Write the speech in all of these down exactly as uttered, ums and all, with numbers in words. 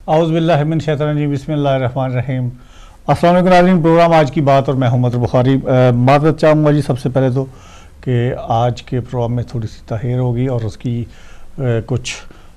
औज़ुबिल्लाहि मिन शैतानिर बिस्मिल्लाहिर्रहमानिर्रहीम। अस्सलाम वालेकुम नाज़रीन, प्रोग्राम आज की बात और मैं मोहम्मद बुखारी। माज़रत चाहूँगा जी सबसे पहले तो कि आज के प्रोग्राम में थोड़ी सी ताख़ीर होगी और उसकी आ, कुछ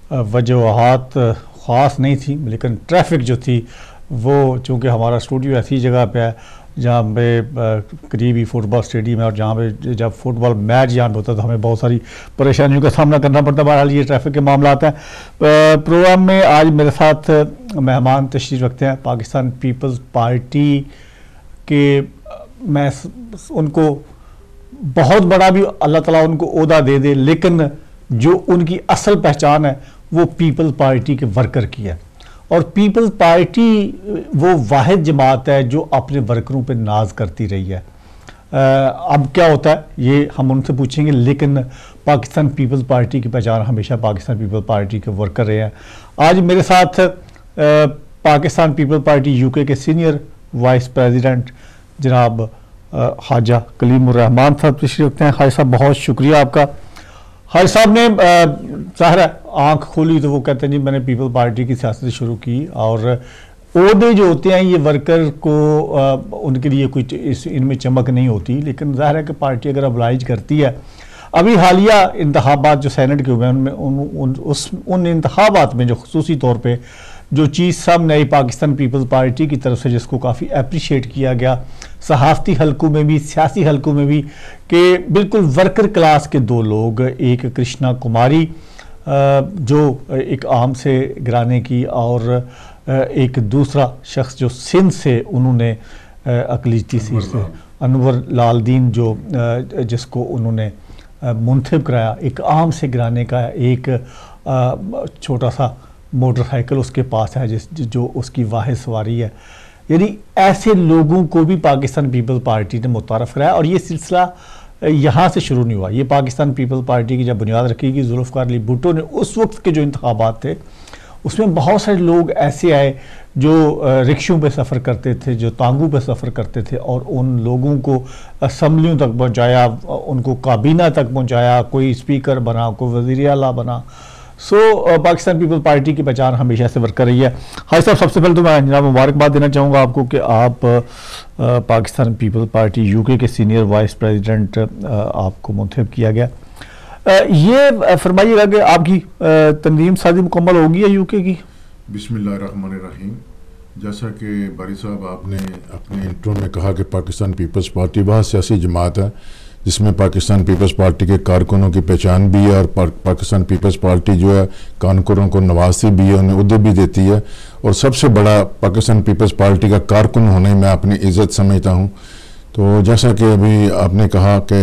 वजूहात ख़ास नहीं थी, लेकिन ट्रैफिक जो थी वो चूँकि हमारा स्टूडियो ऐसी जगह पे है जहाँ पे करीबी फुटबॉल स्टेडियम है और जहाँ पे जब फुटबॉल मैच जहाँ पे होता है तो हमें बहुत सारी परेशानियों का सामना करना पड़ता है। बहरहाल ये ट्रैफिक के मामला हैं। प्रोग्राम में आज मेरे साथ मेहमान तशरीफ़ रखते हैं पाकिस्तान पीपल्स पार्टी के। मैं उनको बहुत बड़ा भी अल्लाह ताला उनको ओहदा दे दे, लेकिन जो उनकी असल पहचान है वो पीपल्स पार्टी के वर्कर की है और पीपल्स पार्टी वो वाहिद जमात है जो अपने वर्करों पे नाज करती रही है। आ, अब क्या होता है ये हम उनसे पूछेंगे, लेकिन पाकिस्तान पीपल्स पार्टी की पहचान हमेशा पाकिस्तान पीपल्स पार्टी के वर्कर रहे हैं। आज मेरे साथ आ, पाकिस्तान पीपल्स पार्टी यूके के सीनियर वाइस प्रेसिडेंट जनाब ख्वाजा कलीमुर्रहमान साहब तशरीफ रखते हैं। ख्वाजा साहब बहुत शुक्रिया आपका। हाजी साहब ने ज़ाहिर है आँख खोली तो वो कहते हैं जी मैंने पीपल पार्टी की सियासत शुरू की और ओहदे जो होते हैं ये वर्कर को आ, उनके लिए कुछ इस इनमें चमक नहीं होती, लेकिन ज़ाहिर है कि पार्टी अगर अबलाइज करती है। अभी हालिया इंतखाबात जो सैनेट के हुए उनमें उन, उन, उस उन इंतखाबात में जो खुसूसी तौर पर जो चीज़ सामने आई पाकिस्तान पीपल्स पार्टी की तरफ से जिसको काफ़ी अप्रिशिएट किया गया सहाफ़ती हलकों में भी सियासी हलकों में भी, कि बिल्कुल वर्कर क्लास के दो लोग, एक कृष्णा कुमारी जो एक आम से घराने की और एक दूसरा शख्स जो सिंध से उन्होंने अकलीती सीट से अनवर लाल दीन जो जिसको उन्होंने मुंतखब कराया, एक आम से घराने का एक छोटा सा मोटरसाइकिल उसके पास है जिस जो उसकी वाहिद सवारी है। यानी ऐसे लोगों को भी पाकिस्तान पीपल्स पार्टी ने मुतारफ़ कराया और ये सिलसिला यहाँ से शुरू नहीं हुआ। ये पाकिस्तान पीपल्स पार्टी की जब बुनियाद रखी गई जुल्फ़िकार अली भुट्टो ने, उस वक्त के जो इंतखाबात थे उसमें बहुत सारे लोग ऐसे आए जो रिक्शों पे सफ़र करते थे, जो तांगों पे सफ़र करते थे और उन लोगों को असम्बलियों तक पहुँचाया, उनको काबीना तक पहुँचाया, कोई स्पीकर बना, कोई वज़ीर आला बना। सो so, पाकिस्तान पीपल्स पार्टी की पहचान हमेशा से वर्कर रही है। हाजी साहब सबसे पहले तो मैं जनाब मुबारकबाद देना चाहूँगा आपको कि आप आ, पाकिस्तान पीपल्स पार्टी यूके के सीनियर वाइस प्रेसिडेंट आपको मुंतखब किया गया। आ, ये फरमाइएगा कि आपकी तंजीम साजी मुकम्मल होगी है यूके की? बिस्मिल्लाहिर्रहमानिर्रहीम। जैसा कि बारी साहब आपने अपने इंट्रो में कहा कि पाकिस्तान पीपल्स पार्टी वह सियासी जमात है जिसमें पाकिस्तान पीपल्स पार्टी के कारकुनों की पहचान भी है और पा, पाकिस्तान पीपल्स पार्टी जो है कारकुनों को नवाजती भी है, उन्हें उहदे भी देती है और सबसे बड़ा पाकिस्तान पीपल्स पार्टी का कारकुन होने में अपनी इज़्ज़त समझता हूँ। तो जैसा कि अभी आपने कहा कि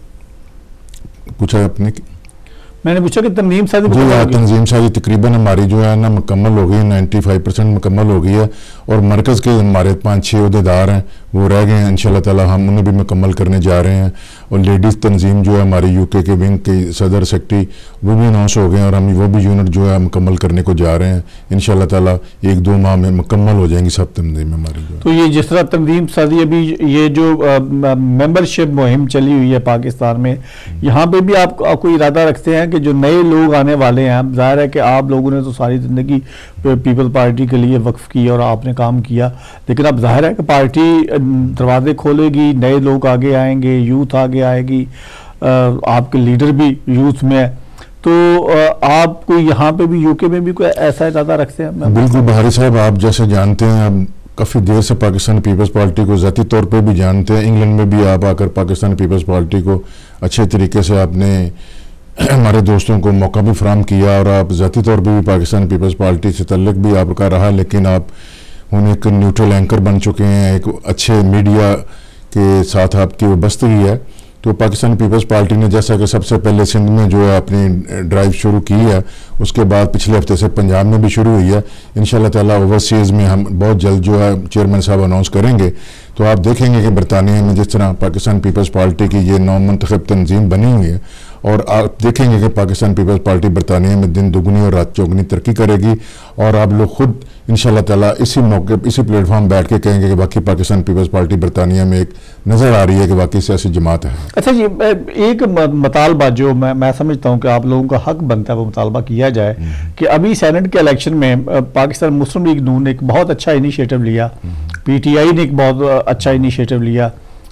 पूछा आपने मैंने पूछा कि तंजीम साजी जी हाँ, तंजीम साजी तकरीबन हमारी जो है ना मुकम्मल हो गई है, नाइन्टी फाइव परसेंट मुकम्मल हो गई है और मरकज़ के हमारे पाँच छः अहदेदार हैं वो रह गए हैं। इंशाल्लाह ताला हम उन्हें भी मुकम्मल करने जा रहे हैं और लेडीज़ तंजीम जो है हमारी यूके के विंग के सदर सेक्रेटरी वो भी अनाउंस हो गए हैं और हम वो भी यूनिट जो है मुकम्मल करने को जा रहे हैं। इंशाल्लाह ताला एक दो माह में मुकम्मल हो जाएंगी सब तंजीम हमारी जो। तो ये जिस तरह तंजीम साजी अभी ये जो मेंबरशिप मुहिम चली हुई है पाकिस्तान में, यहाँ पे भी आप कोई इरादा रखते हैं कि जो नए लोग आने वाले हैं, जाहिर है कि आप लोगों ने तो सारी ज़िंदगी पीपल पार्टी के लिए वक्फ की और आपने काम किया, लेकिन अब जाहिर है कि पार्टी दरवाजे खोलेगी, नए लोग आगे आएंगे, यूथ आगे आएगी, आपके लीडर भी यूथ में है, तो आप कोई यहाँ पे भी यूके में भी कोई ऐसा इरादा रखते हैं? बिल्कुल बहारी साहब, आप जैसे जानते हैं अब काफ़ी देर से पाकिस्तान पीपल्स पार्टी को ज़ाती तौर पे भी जानते हैं। इंग्लैंड में भी आप आकर पाकिस्तान पीपल्स पार्टी को अच्छे तरीके से आपने हमारे दोस्तों को मौका भी फराहम किया और आप ज़ाती तौर पे भी पाकिस्तान पीपल्स पार्टी से तल्लुक़ भी आपका रहा, लेकिन आप उन्हें एक न्यूट्रल एंकर बन चुके हैं, एक अच्छे मीडिया के साथ आपकी वाबस्तगी है। तो पाकिस्तान पीपल्स पार्टी ने जैसा कि सबसे पहले सिंध में जो है अपनी ड्राइव शुरू की है, उसके बाद पिछले हफ्ते से पंजाब में भी शुरू हुई है। इंशाल्लाह ताला ओवरसीज़ में हम बहुत जल्द जो है चेयरमैन साहब अनाउंस करेंगे। तो आप देखेंगे कि बरतानिया में जिस तरह पाकिस्तान पीपल्स पार्टी की ये नौ मुंतखब तंजीम बनी हुई है और आप देखेंगे कि पाकिस्तान पीपल्स पार्टी बरतानिया में दिन दुगनी और रात चौगनी तरक्की करेगी और आप लोग खुद इंशाल्लाह ताला इसी मौके इसी प्लेटफॉर्म बैठ के कहेंगे कि बाकी पाकिस्तान पीपल्स पार्टी बरतानिया में एक नज़र आ रही है कि बाकी सियासी जमात है। अच्छा जी, एक मुतालबा जो मैं मैं समझता हूँ कि आप लोगों का हक बनता है वो मुतालबा किया जाए कि अभी सेनेट के इलेक्शन में पाकिस्तान मुस्लिम लीग नून ने एक बहुत अच्छा इनिशिएटिव लिया, पीटीआई ने एक बहुत अच्छा इनिशिएटिव लिया।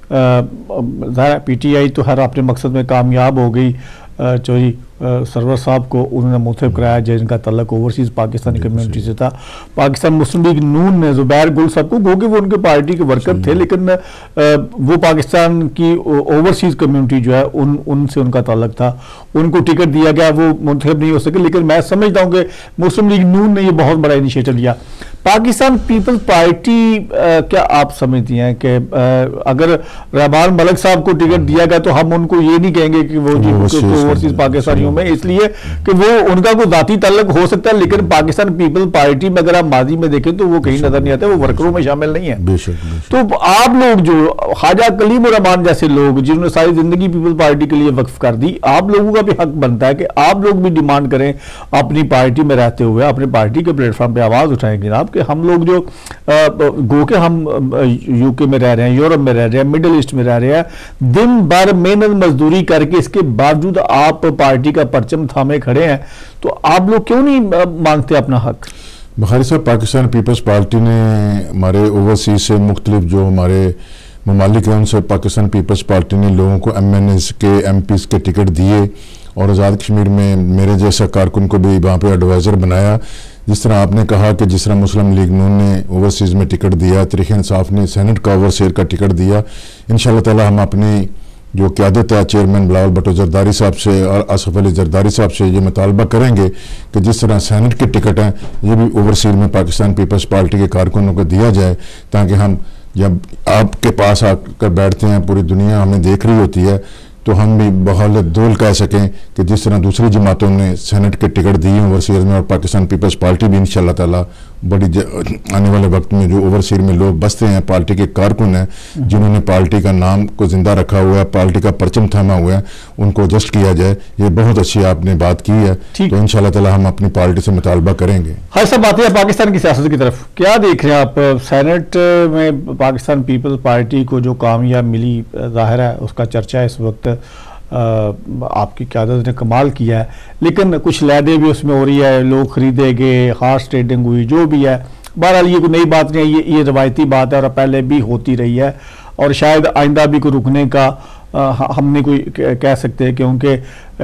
पीटीआई तो हर अपने मकसद में कामयाब हो गई, चौधरी सरवर साहब को उन्होंने मुतहब कराया जिनका तल्लक ओवरसीज़ पाकिस्तानी कम्युनिटी से था। पाकिस्तान मुस्लिम लीग नून ने जुबैर गुल साहब को, गो कि वो उनके पार्टी के वर्कर थे लेकिन वो पाकिस्तान की ओवरसीज़ कम्युनिटी जो है उन उनसे उनका तल्लक था, उनको टिकट दिया गया, वो मुंतखब नहीं हो सके। लेकिन मैं समझता हूँ कि मुस्लिम लीग नून ने ये बहुत बड़ा इनिशिएटिव लिया। पाकिस्तान पीपल्स पार्टी आ, क्या आप समझती हैं कि अगर रहमान मलिक साहब को टिकट दिया गया तो हम उनको ये नहीं कहेंगे कि वो जी ओवरसीज पाकिस्तानियों में, इसलिए कि वो उनका कोई जाती ताल्लुक हो सकता है लेकिन पाकिस्तान पीपल्स पार्टी में अगर आप माजी में देखें तो वो कहीं नजर नहीं आते, वो वर्करों में शामिल नहीं है। तो आप लोग जो ख्वाजा कलीम रहमान जैसे लोग जिन्होंने सारी जिंदगी पीपल्स पार्टी के लिए वक्फ कर दी, आप लोगों का भी हक बनता है कि आप लोग भी डिमांड करें अपनी पार्टी में रहते हुए, अपनी पार्टी के प्लेटफॉर्म पे आवाज उठाएंगे आप कि हम लोग जो गो के हम यूके में रह रहे हैं, यूरोप में रह रहे हैं, मिडिल ईस्ट में रह रहे हैं, दिन भर मेहनत मजदूरी करके इसके बावजूद आप पार्टी का परचम थामे खड़े हैं, तो आप लोग क्यों नहीं मांगते अपना हक? बुखारी साहब, पाकिस्तान पीपल्स पार्टी ने हमारे ओवरसीज से मुख्तलिफ जो हमारे ममालिक हैं उनसे पाकिस्तान पीपल्स पार्टी ने लोगों को एम एन एस के एम पीज़ के टिकट दिए और आज़ाद कश्मीर में मेरे जैसा कारकुन को भी वहाँ पे एडवाइज़र बनाया। जिस तरह आपने कहा कि जिस तरह मुस्लिम लीग नून ने ओवरसीज़ में टिकट दिया, तहरीक इंसाफ ने सेनेट का ओवरसीयर का टिकट दिया, इंशाल्लाह ताला हम अपनी जो क़यादत है चेयरमैन बिलावल भुट्टो जरदारी साहब से और आसफ अली जरदारी साहब से ये मुतालबा करेंगे कि जिस तरह सेनेट के टिकट हैं ये भी ओवरसीज में पाकिस्तान पीपल्स पार्टी के कारकुनों को दिया जाए, ताकि हम जब आपके पास आकर बैठते हैं पूरी दुनिया हमें देख रही होती है तो हम भी बहौलत दोल कह सकें कि जिस तरह दूसरी जमातों ने सेनेट के टिकट दिए ओवरसीज में और पाकिस्तान पीपल्स पार्टी भी इंशाल्लाह ताला बड़ी आने वाले वक्त में जो ओवरसीज में लोग बसते हैं, पार्टी के कारकुन हैं जिन्होंने पार्टी का नाम को जिंदा रखा हुआ है, पार्टी का परचम थामा हुआ है, उनको एडजस्ट किया जाए। ये बहुत अच्छी आपने बात की है, तो इंशाल्लाह ताला हम अपनी पार्टी से मुतालबा करेंगे। हर सब बातें हैं पाकिस्तान की सियासत की तरफ, क्या देख रहे हैं आप? सेनेट में पाकिस्तान पीपल्स पार्टी को जो कामयाब मिली, जाहिर है उसका चर्चा इस वक्त आपकी क़यादत ने कमाल किया है, लेकिन कुछ लैदे भी उसमें हो रही है, लोग खरीदे गए, हार्स ट्रेडिंग हुई, जो भी है। बहरहाल ये कोई नई बात नहीं है, ये ये रवायती बात है और पहले भी होती रही है और शायद आइंदा भी कोई रुकने का आ, हमने कोई कह सकते हैं, क्योंकि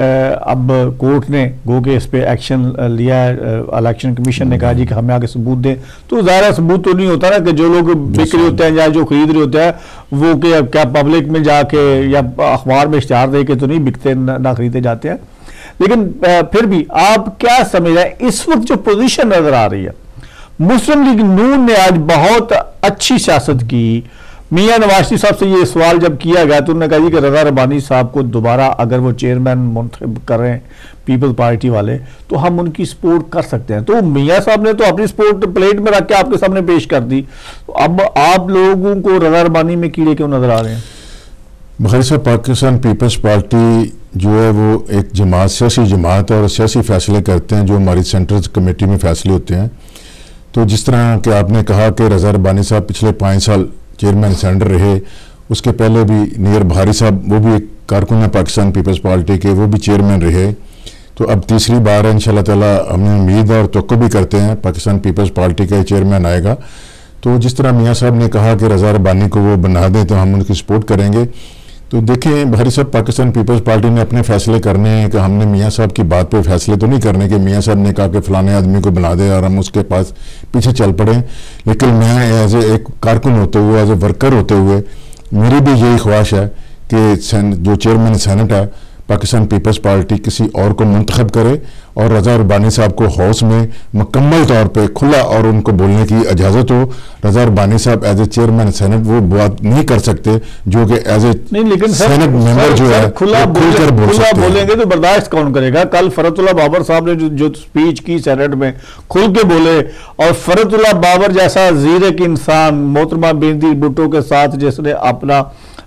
अब कोर्ट ने गो के इस पे एक्शन लिया है, इलेक्शन कमीशन ने कहा जी कि हमें आगे सबूत दें, तो ज़ाहिर सबूत तो नहीं होता ना कि जो लोग बिक रहे होते हैं या जो खरीद रहे होते हैं वो कि क्या पब्लिक में जाके या अखबार में इश्तिहार दे के तो नहीं बिकते ना खरीदे जाते हैं। लेकिन फिर भी आप क्या समझ रहे हैं इस वक्त जो पोजीशन नजर आ रही है? मुस्लिम लीग नून ने आज बहुत अच्छी सियासत की। मियां नवाज शरीफ साहब से ये सवाल जब किया गया तो उन्होंने कहा जी कि रजा रब्बानी साहब को दोबारा अगर वो चेयरमैन मुंतखब कर रहे हैं पीपल्स पार्टी वाले तो हम उनकी सपोर्ट कर सकते हैं। तो मियां साहब ने तो अपनी सपोर्ट प्लेट में रख के आपके सामने पेश कर दी, तो अब आप लोगों को रजा रब्बानी में कीड़े क्यों नजर आ रहे हैं? बुखारी साहब, पाकिस्तान पीपल्स पार्टी जो है वो एक जमात, सियासी जमात है और सियासी फैसले करते हैं जो हमारी सेंट्रल कमेटी में फैसले होते हैं। तो जिस तरह कि आपने कहा कि रजा रब्बानी साहब पिछले पाँच साल चेयरमैन सेनेटर रहे, उसके पहले भी नियर भारी साहब वो भी एक कारकुन है पाकिस्तान पीपल्स पार्टी के, वो भी चेयरमैन रहे। तो अब तीसरी बार है, इंशाल्लाह ताला हमें उम्मीद और तवक्को भी करते हैं पाकिस्तान पीपल्स पार्टी का चेयरमैन आएगा। तो जिस तरह मियाँ साहब ने कहा कि रजा रब्बानी को वो बना दें तो हम उनकी सपोर्ट करेंगे। तो देखें भारी साहब, पाकिस्तान पीपल्स पार्टी ने अपने फैसले करने हैं कि हमने मियाँ साहब की बात पे फैसले तो नहीं करने कि मियाँ साहब ने कहा कि फलाने आदमी को बना दे और हम उसके पास पीछे चल पड़े। लेकिन मैं एज ए एक कारकुन होते हुए, एज ए वर्कर होते हुए, मेरी भी यही ख्वाहिश है कि जो चेयरमैन सेनेट है पाकिस्तान पीपल्स पार्टी किसी और को मुंतखब करे और रजा रब्बानी साहब को हाउस में मुकम्मल तौर पे खुला और उनको बोलने की इजाज़त हो। रजा रब्बानी साहब एज ए चेयरमैन सेनेट वो बात नहीं कर सकते जो कि एज ए सेनेट मेंबर जो है खुला खुलकर बोल सकते हैं। बोलेंगे तो बर्दाश्त कौन करेगा? कल फरतुल्लाह बाबर साहब ने जो, जो स्पीच की सेनेट में खुल के बोले, और फरतुल्लाह बाबर जैसा जीरक इंसान मोहतरमा बेनजीर भुट्टो के साथ जिसने अपना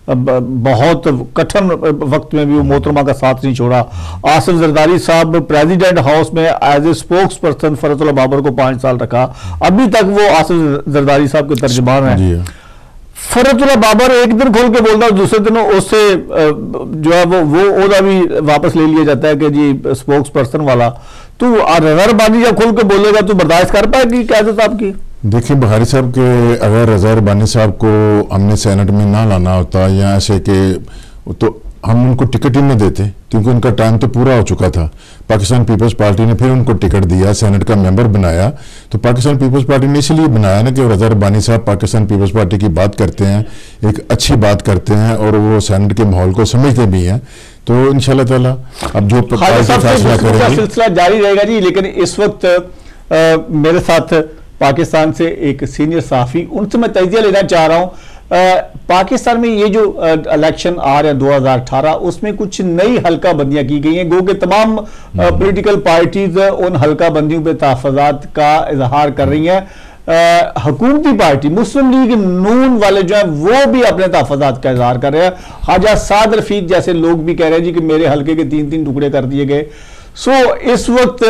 बहुत कठिन वक्त में भी वो मोहतरमा का साथ नहीं छोड़ा। आसिफ जरदारी साहब प्रेसिडेंट हाउस में as a spokesperson Farhatullah Babar को पाँच साल रखा, अभी तक वो आसिफ जरदारी साहब के तर्जुमान हैं। फरतुल्लाह बाबर एक दिन खोल के बोलता है, दूसरे दिन उससे जो है वो वो ओहदा भी वापस ले लिया जाता है कि जी स्पोक्स पर्सन वाला। तो रज़ा रब्बानी जब खोल के बोलेगा तो बर्दाश्त कर पाएगी क़यादत आपकी? देखिए बुखारी साहब के अगर रज़ा रब्बानी साहब को हमने सेनेट में ना लाना होता या ऐसे कि तो हम उनको टिकट ही नहीं देते, क्योंकि उनका टाइम तो पूरा हो चुका था। पाकिस्तान पीपल्स पार्टी ने फिर उनको टिकट दिया, सेनेट का मेंबर बनाया। तो पाकिस्तान पीपल्स पार्टी ने इसलिए बनाया ना कि रज़ा रब्बानी साहब पाकिस्तान पीपल्स पार्टी की बात करते हैं, एक अच्छी बात करते हैं और वो सेनेट के माहौल को समझते भी हैं। तो इंशाल्लाह ताला अब जो फैसला करेंगे सिलसिला जारी रहेगा जी। लेकिन इस वक्त आ, मेरे साथ पाकिस्तान से एक सीनियर सहाफ़ी, उनसे मैं तजिया लेना चाह रहा हूँ। पाकिस्तान में ये जो इलेक्शन आ रहे हैं दो हज़ार अठारह, उसमें कुछ नई हल्का बंदियां की गई हैं। गो के तमाम पॉलिटिकल पार्टीज उन हल्का बंदियों पे तहफ़्फ़ुज़ात का इजहार कर रही हैं। हुकूमती पार्टी मुस्लिम लीग नून वाले जो हैं वो भी अपने तहफ़्फ़ुज़ात का इजहार कर रहे हैं। ख्वाजा साद रफ़ीक जैसे लोग भी कह रहे हैं जी कि मेरे हल्के के तीन तीन टुकड़े कर दिए गए। सो इस वक्त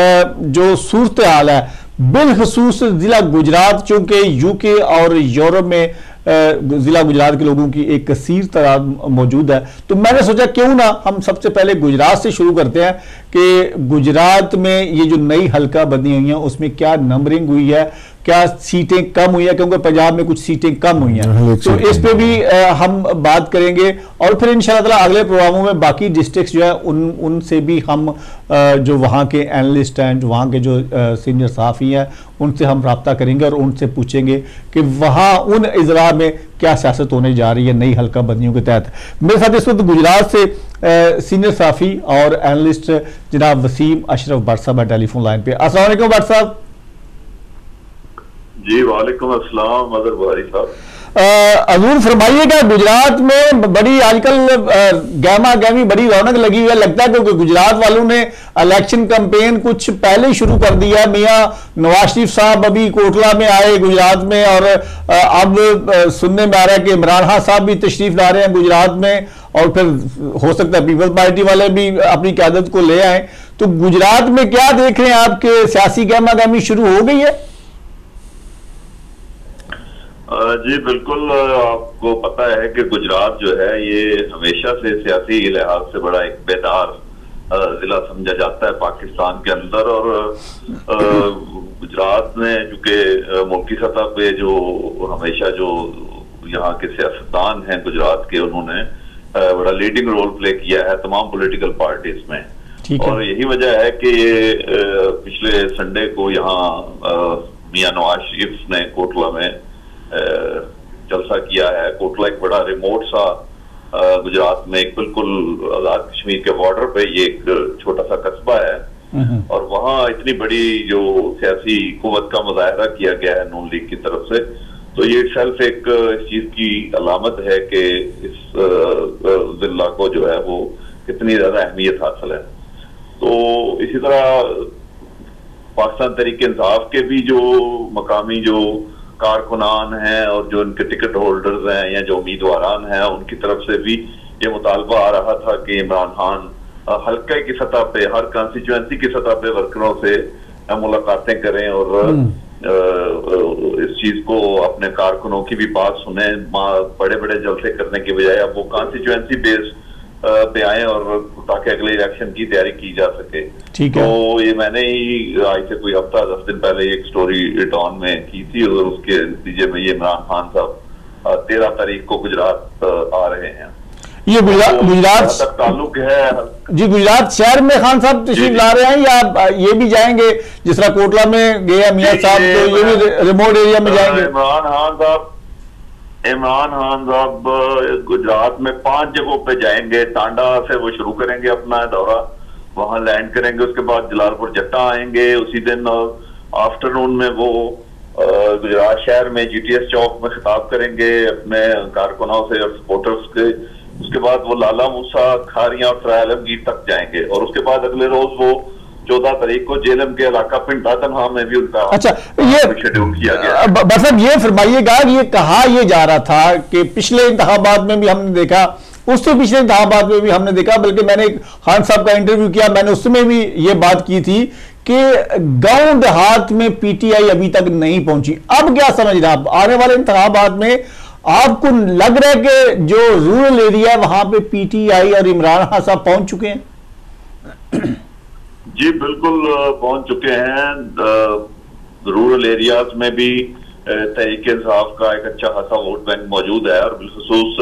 जो सूरत हाल है बिलखसूस जिला गुजरात, चूंकि यूके और यूरोप में जिला गुजरात के लोगों की एक कसीर तादाद मौजूद है, तो मैंने सोचा क्यों ना हम सबसे पहले गुजरात से शुरू करते हैं कि गुजरात में ये जो नई हल्का बनी हुई हैं उसमें क्या नंबरिंग हुई है, क्या सीटें कम हुई है, क्योंकि पंजाब में कुछ सीटें कम हुई हैं। तो इस पे भी आ, हम बात करेंगे और फिर इंशाअल्लाह ताला अगले प्रोग्रामों में बाकी डिस्ट्रिक्ट्स जो है उन उनसे भी हम आ, जो वहाँ के एनालिस्ट हैं, जो वहाँ के जो सीनियर सहाफ़ी हैं, उनसे हम रब्ता करेंगे और उनसे पूछेंगे कि वहाँ उन इजरा में क्या सियासत होने जा रही है नई हल्का बंदियों के तहत। मेरे साथ इस वक्त गुजरात से सीनियर सहाफ़ी और एनालिस्ट जनाब वसीम अशरफ भट्ट साहब है टेलीफोन लाइन पे। अस्सलाम वालेकुम भट्ट साहब। जी वालेकुम अस्सलाम मदर बुखारी साहब। हजूर फरमाइएगा, गुजरात में बड़ी आजकल गहमा गहमी बड़ी रौनक लगी हुई है। लगता है क्योंकि गुजरात वालों ने इलेक्शन कैंपेन कुछ पहले ही शुरू कर दिया। मियां नवाज शरीफ साहब अभी कोटला में आए गुजरात में और अब सुनने में आ रहा है कि इमरान खान साहब भी तशरीफ ला रहे हैं गुजरात में और फिर हो सकता है पीपल्स पार्टी वाले भी अपनी क़यादत को ले आए। तो गुजरात में क्या देख रहे हैं आपके सियासी गहमा गहमी शुरू हो गई है? जी बिल्कुल, आपको पता है कि गुजरात जो है ये हमेशा से सियासी लिहाज से बड़ा एक बेदार जिला समझा जाता है पाकिस्तान के अंदर। और गुजरात में चूंकि मुल्की सतह पे जो हमेशा जो यहाँ के सियासतदान हैं गुजरात के, उन्होंने बड़ा लीडिंग रोल प्ले किया है तमाम पॉलिटिकल पार्टीज में। और यही वजह है कि पिछले संडे को यहाँ मियां नवाज शरीफ ने कोटला में जलसा किया है। कोटला एक बड़ा रिमोट सा गुजरात में एक बिल्कुल आजाद कश्मीर के बॉर्डर पे ये एक छोटा सा कस्बा है और वहाँ इतनी बड़ी जो सियासी कुव्वत का मुजाहरा किया गया है नून लीग की तरफ से, तो ये सेल्फ एक इस चीज की अलामत है कि इस जिला को जो है वो कितनी ज्यादा अहमियत हासिल है। तो इसी तरह पाकिस्तान तहरीक इंसाफ के भी जो मकामी जो कारकुनान हैं और जो उनके टिकट होल्डर्स हैं या जो उम्मीदवारान हैं, उनकी तरफ से भी ये मुतालबा आ रहा था कि इमरान खान हल्के की सतह पे, हर कॉन्स्टिट्यूएंसी की सतह पे वर्करों से मुलाकातें करें और इस चीज को अपने कारकुनों की भी बात सुने। बड़े बड़े जलसे करने के बजाय अब वो कॉन्स्टिट्यूएंसी बेस्ड पे आए और ताकि अगले इलेक्शन की तैयारी की जा सके। ठीक है। तो ये मैंने ही आज से कोई हफ्ता दस दिन पहले एक स्टोरी टॉन में की थी और उसके नतीजे में ये इमरान खान साहब तेरह तारीख को गुजरात आ रहे हैं। ये गुजरात तो गुजरात तक ताल्लुक है जी, गुजरात शहर में खान साहब तशरीफ ला रहे हैं या ये भी जाएंगे जिस तरह कोटला में गया मियां साहब, तो ये भी रिमोट एरिया में जाएंगे? इमरान खान साहब इमरान खान साहब गुजरात में पांच जगहों पे जाएंगे। टांडा से वो शुरू करेंगे अपना दौरा, वहां लैंड करेंगे, उसके बाद जलालपुर जट्टा आएंगे उसी दिन और आफ्टरनून में वो गुजरात शहर में जीटीएस चौक में खिताब करेंगे अपने कारकुनों से और सपोर्टर्स के। उसके बाद वो लाला मूसा, खारियां और सराय आलमगीर तक जाएंगे और उसके बाद अगले रोज वो चौदह तारीख को जेलम के इलाका पिंड तनहा में भी उनका अच्छा ये शेड्यूल किया गया। मतलब ये फरमाइएगा, ये कहा यह जा रहा था कि पिछले इंतखाबात में भी हमने देखा, उससे पिछले इंतखाबात में भी हमने देखा, बल्कि मैंने खान साहब का इंटरव्यू किया, मैंने उसमें भी ये बात की थी कि गांव देहात में पीटीआई अभी तक नहीं पहुंची। अब क्या समझ रहे आप, आने वाले इंतखाबात में आपको लग रहा है कि जो रूरल एरिया है वहां पे पीटीआई और इमरान खान साहब पहुंच चुके हैं? जी बिल्कुल पहुंच चुके हैं। रूरल एरियाज में भी तहरीक इंसाफ का एक अच्छा खासा वोट बैंक मौजूद है, और बिलखसूस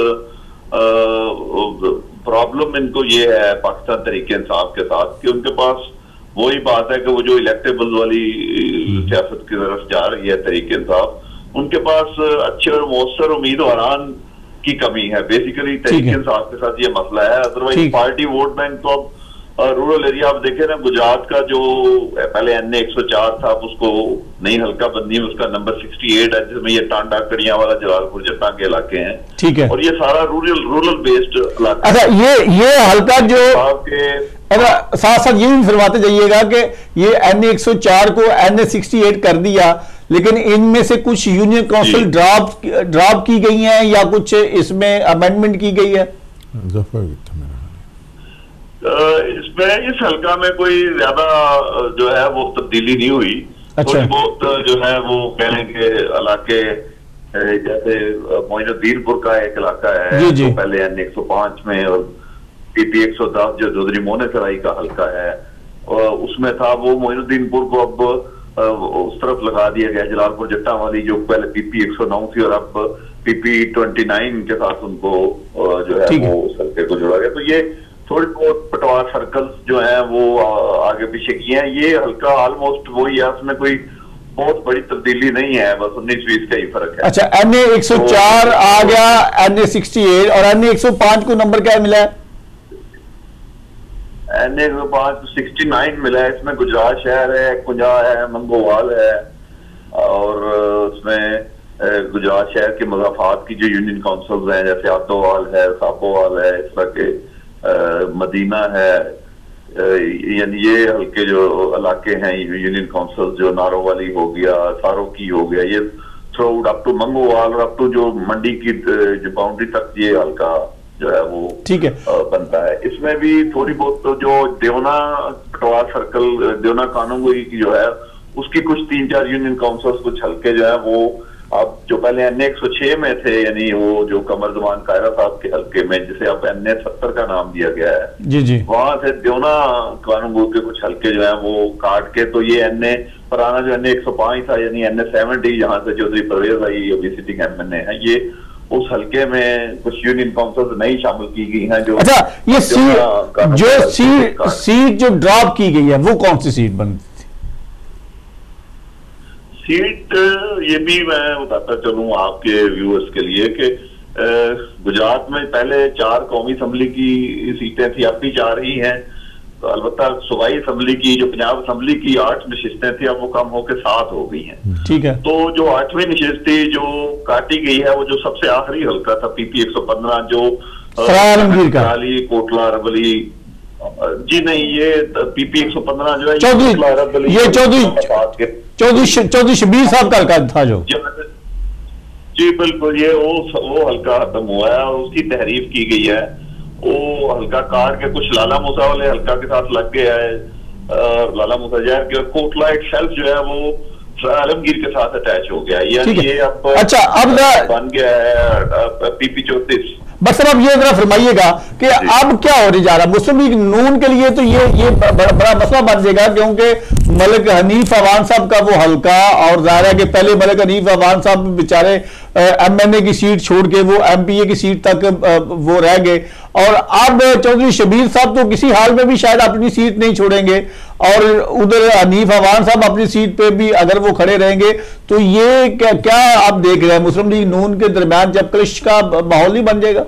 प्रॉब्लम इनको ये है पाकिस्तान तहरीक इंसाफ के साथ कि उनके पास वही बात है कि वो जो इलेक्टेबल वाली सियासत की तरफ जा रही है तहरीक इंसाफ, उनके पास अच्छे और मौसर उम्मीदवारान की कमी है। बेसिकली तहरीक इंसाफ के साथ ये मसला है। अदरवाइज पार्टी वोट बैंक तो अब रूरल एरिया आप देखें ना, गुजरात का जो पहले एन ए एक सौ चार था, अब उसको नई हल्का बंदी में उसका नंबर अड़सठ है, जिसमें ये टांडा कड़ियां वाला जलालपुर जट्टा के इलाके हैं। ठीक है। और ये सारा रूरल रूरल बेस्ड इलाका। अच्छा, ये ये हल्का जो के अगर साथ साथ ये भी फरमाते जाइएगा कि ये एन ए एक सौ चार को एन ए अड़सठ कर दिया, लेकिन इनमें से कुछ यूनियन काउंसिल ड्रॉप ड्रॉप की गई हैं या कुछ इसमें अमेंडमेंट की गई है? इसमें इस हल्का में कोई ज्यादा जो है वो तब्दीली नहीं हुई। अच्छा। थोड़ी बहुत जो है वो कहने के इलाके, जैसे मोइनुद्दीनपुर का एक इलाका है जी जी। तो पहले एन एक सौ पांच में, और पीपी एक सौ दस जो चौधरी मोहन सराई का हल्का है और उसमें था, वो मोइनुद्दीनपुर को अब उस तरफ लगा दिया गया, जलालपुर जट्टा वाली जो पहले पीपी एक सौ नौ थी और अब पीपी ट्वेंटी नाइन के साथ उनको जो है वो उस हल्के को जोड़ा गया। तो ये थोड़ी बहुत पटवार सर्कल्स जो है वो आगे पीछे किए हैं। ये हल्का ऑलमोस्ट वही है, उसमें कोई बहुत बड़ी तब्दीली नहीं है, बस उन्नीस बीस का ही फर्क है। अच्छा, एन ए एक सौ चार तो, आ गया, एन ए अड़सठ, और एन ए एक सौ पांच को नंबर क्या मिला है? एन ए एक सौ पांच सिक्सटी नाइन मिला है। इसमें गुजरात शहर है, कुंजा है, मंगोवाल है, और उसमें गुजरात शहर के मजाफात की जो यूनियन काउंसिल्स हैं, जैसे आतोवाल है, सापोवाल है, इस तरह के मदीना है, यानी ये हल्के जो इलाके हैं यूनियन काउंसिल, जो नारोवाली हो गया, सारोकी हो गया, ये थ्रू अप टू मंगोवाल और अप टू जो मंडी की जो बाउंड्री तक ये हल्का जो है वो ठीक है बनता है। इसमें भी थोड़ी बहुत तो जो देवना पटवार सर्कल, देवना कानूनगोई की जो है उसकी कुछ तीन चार यूनियन काउंसिल्स, कुछ हल्के जो है वो अब जो पहले एन ए एक सौ छह में थे, यानी वो जो कमर जमान कायरा साहब के हल्के में, जिसे अब एन ए सत्तर का नाम दिया गया है जी जी, वहां से देवना कानूनगो के कुछ हल्के जो है वो काट के, तो ये एन ए पुराना जो एन ए एक सौ पांच था, यानी एन ए सेवेंटी, जहां से चौधरी परवेज आई अभी सिटिंग एम एन ए है, ये उस हल्के में कुछ यूनियन काउंसिल नहीं शामिल की गई हैं। जो अच्छा, ये सीट जो सीट सीट जो ड्रॉप की गई है वो कौन सी सीट बन सीट? ये भी मैं बताता चलूं आपके व्यूअर्स के लिए कि गुजरात में पहले चार कौमी असम्बली की सीटें थी, अब भी चार ही हैं। तो अलबत्ता सूबाई असम्बली की, जो पंजाब असम्बली की आठ नशिस्तें थी, अब वो कम होकर सात हो गई हैं। ठीक है। तो जो आठवीं नशिस्त थी जो काटी गई है, वो जो सबसे आखिरी हल्का था पीपी एक सौ पंद्रह, जो कोटला अरवली, जी नहीं, ये पीपी एक सौ पंद्रह जो है चौधरी, ये चौधरी चौधरी चौधरी शबीर साहब का हल्का था जो, जी बिल्कुल, ये वो वो हल्का खत्म हुआ है और उसकी तहरीफ की गई है। वो हल्का काट के कुछ लाला मूसा वाले हल्का के साथ लग गया है, लाला मूसा जहर के, कोटला इटसेल्फ जो है वो आलमगीर के साथ अटैच हो गया, यानी ये अब अच्छा अब बन गया है पीपी चौतीस। बस सर अब ये जरा फरमाइएगा कि अब क्या होने जा रहा है मुस्लिम लीग नून के लिए? तो ये ये बड़ा, बड़ा मसला बन जाएगा, क्योंकि मलिक हनीफ अवान साहब का वो हल्का, और जाहिर है कि पहले मलिक हनीफ अवान साहब बेचारे एमएनए की सीट छोड़ के वो एमपीए की सीट तक वो रह गए, और अब चौधरी शबीर साहब तो किसी हाल में भी शायद अपनी सीट नहीं छोड़ेंगे, और उधर हनीफ अवान साहब अपनी सीट पे भी अगर वो खड़े रहेंगे, तो ये क्या क्या आप देख रहे हैं मुस्लिम लीग नून के दरमियान जब क्लिश का माहौल नहीं बन जाएगा?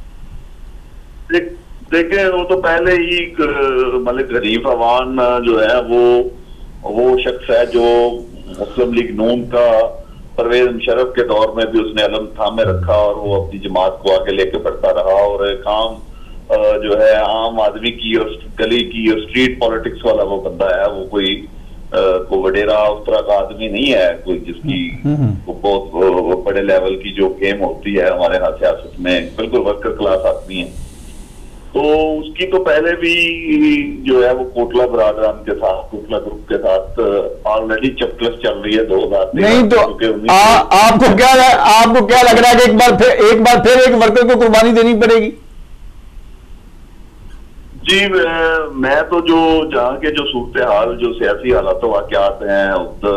देखिए, वो तो पहले ही मलिक हनीफ अवान जो है वो वो शख्स है जो मुस्लिम लीग नून का परवेज मुशर्रफ के दौर में भी उसने अलम थामे रखा और वो अपनी जमात को आगे लेके बढ़ता रहा, और काम जो है आम आदमी की और गली की और स्ट्रीट पॉलिटिक्स वाला वो बंदा है, वो कोई को वडेरा उस तरह का आदमी नहीं है कोई जिसकी बहुत बड़े लेवल की जो गेम होती है हमारे यहाँ सियासत में, बिल्कुल वर्कर क्लास आदमी है। तो उसकी तो पहले भी जो है वो कोटला बरादरान के साथ, कोटला ग्रुप के साथ ऑलरेडी चपकलस चल रही है दो हजार नहीं तो आ, आपको क्या आपको क्या लग रहा है कि एक बार फिर एक बार फिर एक वर्कर को कुर्बानी देनी पड़ेगी? जी मैं तो जो जहाँ के जो सूरत हाल जो सियासी हालात वाक़यात हैं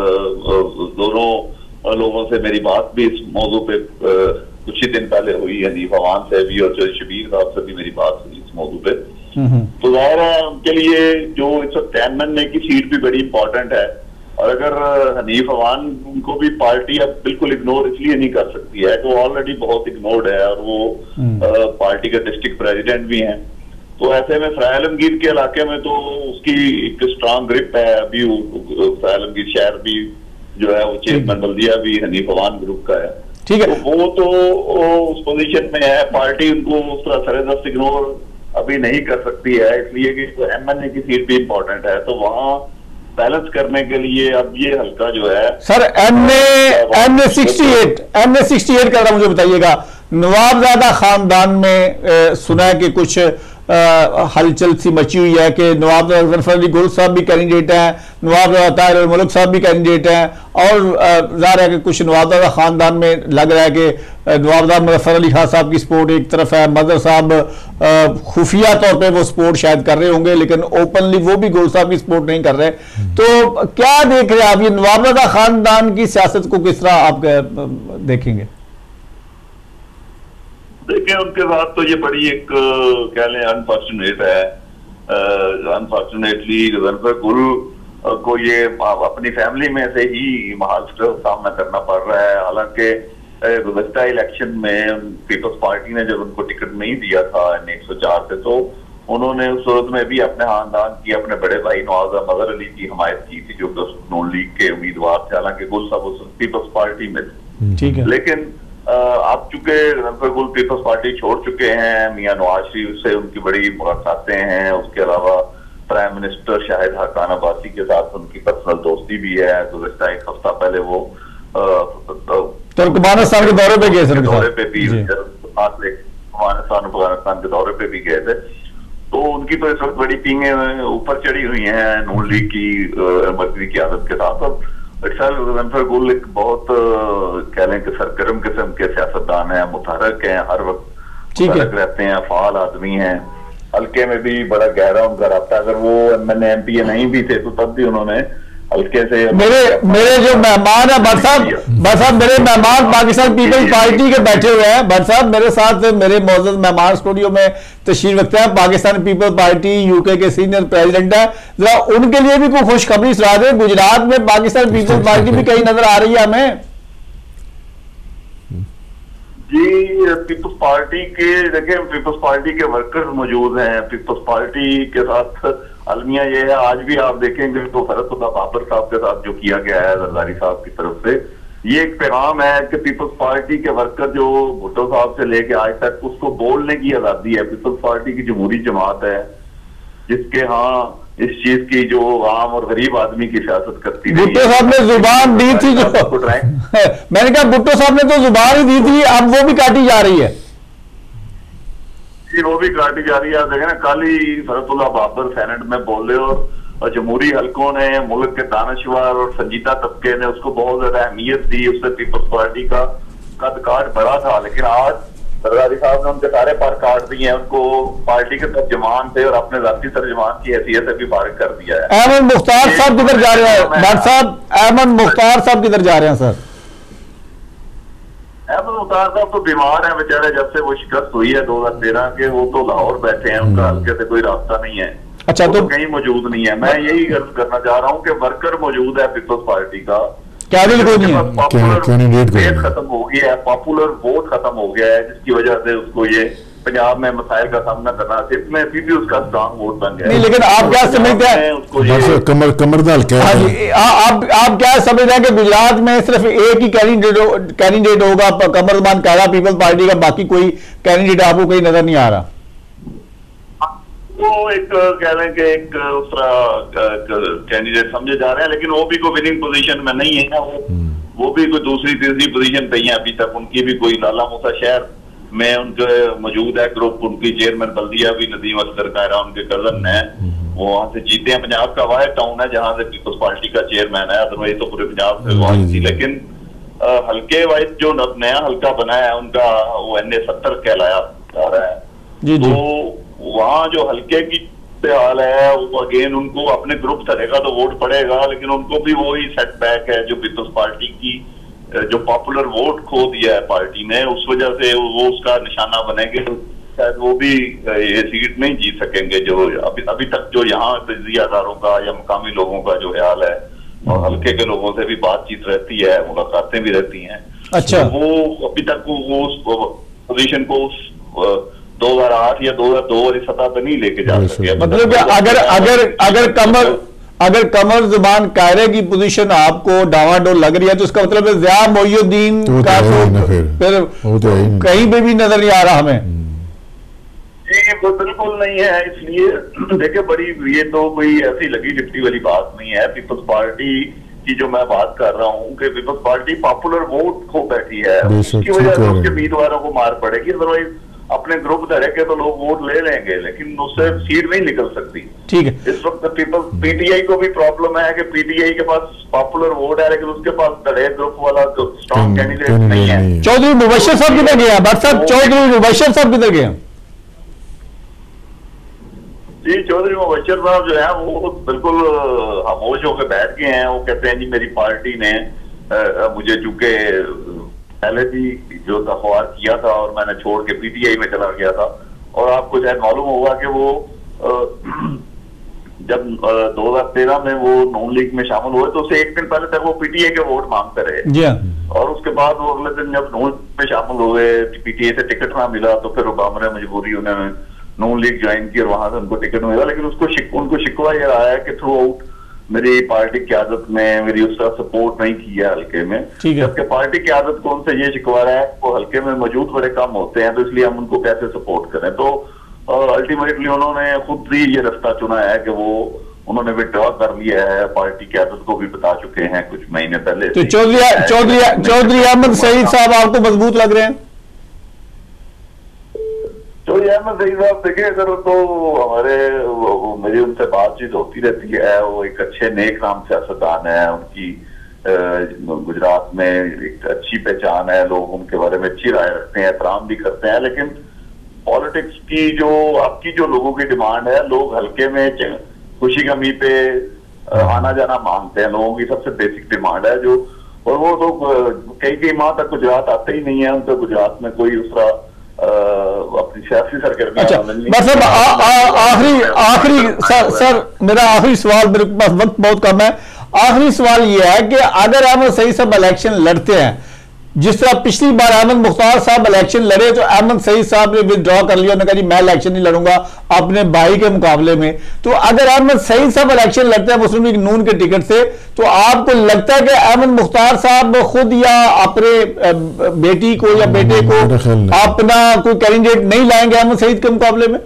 दोनों लोगों से मेरी बात भी इस मौजू पे कुछ ही दिन पहले हुई, हनीफ अवान से भी और शबीर साहब से भी मेरी बात हुई इस मौजू पे। तो जाहिर है उनके लिए जो इस वक्त चैनमैन की सीट भी बड़ी इंपॉर्टेंट है, और अगर हनीफ अवान को भी पार्टी अब बिल्कुल इग्नोर इसलिए नहीं कर सकती है कि वो ऑलरेडी बहुत इग्नोर्ड है और वो आ, पार्टी के डिस्ट्रिक्ट प्रेसिडेंट भी हैं। तो ऐसे में फराह आलमगीर के इलाके में तो उसकी एक स्ट्रांग ग्रिप है। अभी फराह आलमगीर शहर भी जो है वो चेयरमैन बल्दिया भी हनीफ अवान ग्रुप का है, ठीक है। तो वो तो उस पोजीशन में है, पार्टी उनको उस तरह सरेदस्त इग्नोर अभी नहीं कर सकती है, इसलिए कि तो एमएनए की सीट भी इम्पोर्टेंट है। तो वहाँ बैलेंस करने के लिए अब ये हल्का जो है sir MA MA sixty eight MA sixty eight का मुझे बताइएगा। नवाबजादा खानदान में ए, सुना है कि कुछ हलचल सी मची हुई है कि नवाब जफर अली गुल साहब भी कैंडिडेट हैं, नवाब ताहिर मुल्क साहब भी कैंडिडेट हैं, और ज़ाहिर है कि कुछ नवाबजादा खानदान में लग रहा है कि नवाबजादा मुजफ्फर अली खान साहब की सपोर्ट एक तरफ है, मदर साहब खुफिया तौर पे वो सपोर्ट शायद कर रहे होंगे लेकिन ओपनली वो भी गुल साहब की सपोर्ट नहीं कर रहे। तो क्या देख रहे हैं आप, ये नवाबजादा खानदान की सियासत को किस तरह आप देखेंगे? देखिए उनके साथ तो ये बड़ी एक कह लें अनफॉर्चुनेट है, अनफॉर्चुनेटली गजनफर गुल को ये अपनी फैमिली में से ही महाराष्ट्र सामना करना पड़ रहा है। हालांकि गुज़श्ता इलेक्शन में पीपल्स पार्टी ने जब उनको टिकट नहीं दिया था एक सौ चार से, तो उन्होंने उस सूरत में भी अपने खानदान की, अपने बड़े भाई नवाज मदर अली की हमायत की थी जो नून लीग के उम्मीदवार थे। हालांकि गुल साहब उस पीपल्स पार्टी में थे, ठीक है, लेकिन आप चूंकि गजनफर गुल पीपल्स पार्टी छोड़ चुके हैं, मियां नवाज शरीफ से उनकी बड़ी मुलाकातें हैं, उसके अलावा प्राइम मिनिस्टर शाहिद खान अब्बासी के साथ उनकी पर्सनल दोस्ती भी है। गुज़श्ता एक हफ्ता पहले वो तुर्कमेनिस्तान के दौरे पे गए थे, दौरे पे भी अफगानिस्तान अफगानिस्तान के दौरे पे भी गए थे। तो उनकी तो इस वक्त बड़ी पींगे ऊपर चढ़ी हुई हैं नून लीग की मर्कजी क़यादत के साथ। और गजनफर गुल एक बहुत कह लें कि सरगर्म किस्म के सियासतदान है, मुतहरक हैं, हर वक्त मुतहरक रहते हैं, फाल आदमी हैं, हल्के में भी बड़ा गहरा उनका रब्ता। अगर वो एमएनए एमपीए नहीं भी थे तो तब भी उन्होंने हल्के से मेरे मेरे जो मेहमान है भट्ट साहब भट्ट साहब मेरे मेहमान पाकिस्तान पीपल्स पार्टी के बैठे हुए हैं। भट्ट साहब मेरे साथ मेरे मौजूद मेहमान स्टूडियो में तशरीफ रखते हैं, पाकिस्तान पीपल्स पार्टी यूके के सीनियर प्रेसिडेंट है। जरा उनके लिए भी कोई खुशखबरी सुना दे, गुजरात में पाकिस्तान पीपल्स पार्टी भी कहीं नजर आ रही है हमें? जी पीपल्स पार्टी के देखिए पीपल्स पार्टी के वर्कर्स मौजूद हैं। पीपल्स पार्टी के साथ अलमिया ये है, आज भी आप देखेंगे तो फरतुल्लाह बाबर साहब के साथ जो किया गया है जरदारी साहब की तरफ से, ये एक पैगाम है कि पीपल्स पार्टी के वर्कर जो भुट्टो साहब से लेके आज तक उसको बोलने की आजादी है। पीपल्स पार्टी की जमहूरी जमात है जिसके यहाँ इस चीज की जो आम और गरीब आदमी की सियासत करती है। भुट्टो साहब ने जुबान दी थी जो मैंने कहा भुट्टो साहब ने तो जुबान ही दी थी, अब वो भी काटी जा रही है। वो भी काटी जा रही है। देखे ना कल ही फरतुल्लाह बाबर सेनेट में बोले और जमहूरी हलकों ने, मुल्क के दानश्वर और संजीदा तबके ने उसको बहुत ज्यादा अहमियत दी। उससे पीपल्स पार्टी का कद काट बड़ा था, लेकिन आज सरदारी साहब ने उनके सारे पर काट दिए हैं। उनको पार्टी के तर्जमान थे और अपने जाती तर्जमान की हैसियत से भी फारिग कर दिया है। अहमद मुख्तार साहब किधर जा रहे हैं डॉक्टर साहब? अहमद मुख्तार साहब किधर जा रहे हैं सर? अहमद मुख्तार साहब तो बीमार हैं बेचारे, जब से वो शिकस्त हुई है दो हजार तेरह के, वो तो लाहौर बैठे हैं, उनका हल्के से कोई रास्ता नहीं है। अच्छा, तो कहीं मौजूद नहीं है। मैं यही अर्ज करना चाह रहा हूँ कि वर्कर मौजूद है पीपल्स पार्टी का, कैंडिडेट खत्म हो गया है, पॉपुलर वोट खत्म हो गया है, जिसकी वजह से उसको ये पंजाब में मसाइल का सामना करना सिर्फ में फिर भी उसका स्ट्रांग वोट बन गया। नहीं, लेकिन आप क्या समझते हैं कमर कमरदाल क्या है? आप आप क्या समझ रहे हैं कि गुजरात में सिर्फ एक ही कैंडिडेट कैंडिडेट होगा, कमरदान काला पीपल्स पार्टी का, बाकी कोई कैंडिडेट आपको कहीं नजर नहीं आ रहा? वो एक कह लें कि एक उस तरह कैंडिडेट समझे जा रहे हैं, लेकिन वो भी कोई विनिंग पोजीशन में नहीं है। वो वो भी कोई दूसरी तीसरी पोजीशन पे ही है अभी तक। उनकी भी कोई लाला मूसा शहर में उनके मौजूद है ग्रुप, उनकी चेयरमैन बल्दिया भी नदीम असगर कायरा उनके कजन है, वो वहां से जीते हैं। पंजाब का वाहिद टाउन है जहां से पीपल्स पार्टी का चेयरमैन है, अदरवाइज तो पूरे पंजाब से वाहिद थी। लेकिन हल्के वाइज जो नया हल्का बनाया है उनका वो एन ए सत्तर कहलाया जा रहा है जी, तो वहाँ जो हल्के की हाल है वो अगेन उनको अपने ग्रुप धरेगा तो वोट पड़ेगा, लेकिन उनको भी वही सेटबैक है जो पीपल्स पार्टी की जो पॉपुलर वोट खो दिया है पार्टी ने, उस वजह से वो उसका निशाना बनेंगे। शायद वो भी ये सीट नहीं जीत सकेंगे जो अभी अभी तक जो यहाँ तजियादारों का या मकामी लोगों का जो ख्याल है, और हल्के के लोगों से भी बातचीत रहती है, मुलाकातें भी रहती हैं। अच्छा, तो वो अभी तक वो उस पोजीशन को उस दो हजार आठ या दो हजार दो वाली सतह पे नहीं लेके जा सके। मतलब अगर अगर अगर कमर अगर कमर जुबान कायरे की पोजीशन आपको डावाडोल लग रही है तो उसका मतलब है ज़िया मोइनुद्दीन का तो फिर कहीं पे भी नजर नहीं आ रहा हमें। जी वो बिल्कुल नहीं है। इसलिए देखिए बड़ी ये तो कोई ऐसी लगी लिपटी वाली बात नहीं है। पीपल्स पार्टी की जो मैं बात कर रहा हूँ कि पीपल्स पार्टी पॉपुलर वोट खो बैठी है, उसकी वजह से उसके उम्मीदवारों को मार पड़ेगी। अदरवाइज अपने ग्रुप धरेंगे तो लोग वोट ले लेंगे, लेकिन उससे सीट नहीं निकल सकती। ठीक है, इस वक्त पीपल पीटीआई को भी प्रॉब्लम है कि पीटीआई के पास पॉपुलर वोट है, लेकिन उसके पास धड़े ग्रुप वाला स्ट्रॉन्ग कैंडिडेट नहीं है। चौधरी मुबशर साहब किधर गए? भट्ट साहब, चौधरी मुबशर साहब किधर गए? जी चौधरी मुबशर साहब जो है वो बिल्कुल खामोश होकर बैठ गए हैं। वो कहते हैं जी मेरी पार्टी ने मुझे चूंकि पहले भी जो अखबार किया था और मैंने छोड़ के पीटीआई में चला गया था, और आपको शायद मालूम होगा कि वो जब दो हजार तेरह में वो नून लीग में शामिल हुए तो उससे एक दिन पहले तक वो पीटीआई के वोट मांगते रहे, और उसके बाद वो अगले दिन जब नून में शामिल हुए, पीटीआई से टिकट ना मिला तो फिर ओबामा ने मजबूरी उन्होंने नून लीग ज्वाइन की और वहां से उनको टिकट मिला। लेकिन उसको शिक, उनको शिकवा ये रहा है कि थ्रू आउट मेरी पार्टी की आदत में मेरी उस तरह सपोर्ट नहीं किया हल्के में, जबकि पार्टी की आदत कौन से ये शिकवा रहा है वो हल्के में मौजूद बड़े कम होते हैं, तो इसलिए हम उनको कैसे सपोर्ट करें। तो अल्टीमेटली उन्होंने खुद ही ये रास्ता चुना है कि वो उन्होंने विड्रॉ कर लिया है। पार्टी की आदत को भी बता चुके हैं कुछ महीने पहले। तो चौधरी चौधरी चौधरी अहमद सईद साहब आपको मजबूत लग रहे हैं? चौधरी अहमद सईद साहब देखिए, अगर तो हमारे मेरी उनसे बातचीत होती रहती है, वो एक अच्छे नेक नाम सियासतदान है, उनकी गुजरात में एक अच्छी पहचान है, लोग उनके बारे में अच्छी राय रखते हैं, एहतराम भी करते हैं। लेकिन पॉलिटिक्स की जो आपकी जो लोगों की डिमांड है, लोग हल्के में खुशी गमी पे आना जाना मांगते हैं, लोगों की सबसे बेसिक डिमांड है जो, और वो तो कई कई माह तक गुजरात आते ही नहीं है, उनका गुजरात में कोई उस तरह अपनी सियासी सरगर्मी। अच्छा, बस अब आखिरी आखिरी सर, सर मेरा आखिरी सवाल, मेरे पास वक्त बहुत कम है, आखिरी सवाल ये है कि अगर अहमद सईद साहब इलेक्शन लड़ते हैं, जिस तरह पिछली बार अहमद मुख्तार साहब इलेक्शन लड़े तो अहमद सईद साहब ने विथड्रॉ कर लिया, उन्होंने कहा जी मैं इलेक्शन नहीं लड़ूंगा अपने भाई के मुकाबले में, तो अगर अहमद सईद साहब इलेक्शन लड़ते हैं मुस्लिम लीग नून के टिकट से, तो आपको लगता है कि अहमद मुख्तार साहब खुद या अपने बेटी को या बेटे को अपना कोई कैंडिडेट नहीं लाएंगे अहमद सईद के मुकाबले में?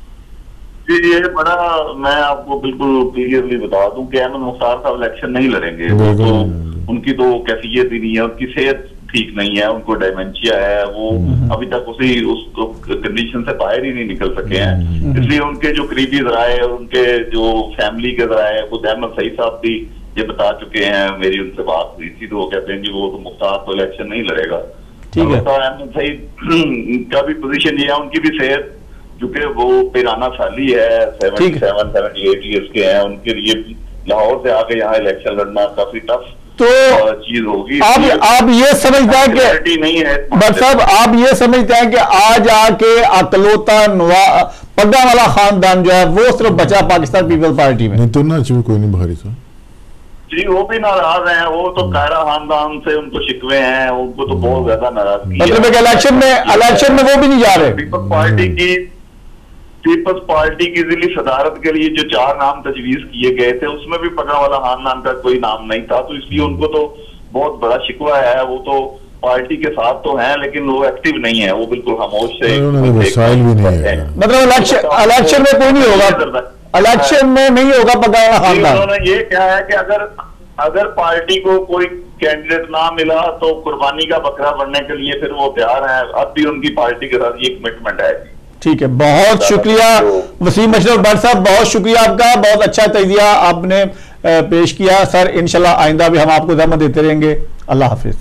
जी ये बड़ा मैं आपको बिल्कुल क्लियरली बता दूं कि अहमद मुख्तार साहब इलेक्शन नहीं लड़ेंगे। वो तो उनकी तो कैफियत ही नहीं है, उनकी सेहत ठीक नहीं है, उनको डायमेंशिया है, वो अभी तक उसी उस कंडीशन से बाहर ही नहीं निकल सके हैं। इसलिए उनके जो करीबी जराए, उनके जो फैमिली के जराए, खुद अहमद सईद साहब भी ये बता चुके हैं, मेरी उनसे बात हुई थी तो वो कहते हैं कि वो तो मुख्तार तो इलेक्शन नहीं लड़ेगा। ठीक है, अहमद सईद का भी पोजीशन ये है, उनकी भी सेहत क्योंकि वो पिराना साली है, seventy seven seventy eight years के हैं, उनके लिए लाहौर से आके यहाँ इलेक्शन लड़ना काफी टफ तो चीज होगी। आप आप ये समझते हैं कि नहीं है बट साहब आप ये समझते हैं कि आज आके अकलौता पग्गा वाला खानदान जो है वो सिर्फ बचा पाकिस्तान पीपल्स पार्टी में? नहीं तो ना कोई नहीं बाहरी साहब जी, वो भी नाराज हैं, वो तो कायरा खानदान से उनको शिकवे हैं, उनको तो बहुत ज्यादा नाराजगी है। मतलब इलेक्शन में इलेक्शन में वो भी नहीं जा रहे। पीपल्स पार्टी की पीपल्स पार्टी की जिली सदारत के लिए जो चार नाम तजवीज किए गए थे उसमें भी पगड़ा वाला खानदान का कोई नाम नहीं था, तो इसलिए उनको तो बहुत बड़ा शिकवा है। वो तो पार्टी के साथ तो हैं लेकिन वो एक्टिव नहीं है, वो बिल्कुल खामोश से, वसाइल भी नहीं है। मतलब इलेक्शन इलेक्शन में कोई नहीं होगा, इलेक्शन में नहीं होगा पकाना खानदान। उन्होंने ये कहा है कि अगर अगर पार्टी को कोई कैंडिडेट ना मिला तो कुर्बानी का बकरा बनने के लिए फिर वो तैयार है। अब भी उनकी पार्टी के साथ ये कमिटमेंट है। ठीक है, बहुत शुक्रिया वसीम अशरफ भट्ट साहब, बहुत शुक्रिया आपका, बहुत अच्छा तजिया आपने पेश किया सर। इंशाल्लाह आइंदा भी हम आपको जहमत देते रहेंगे। अल्लाह हाफिज।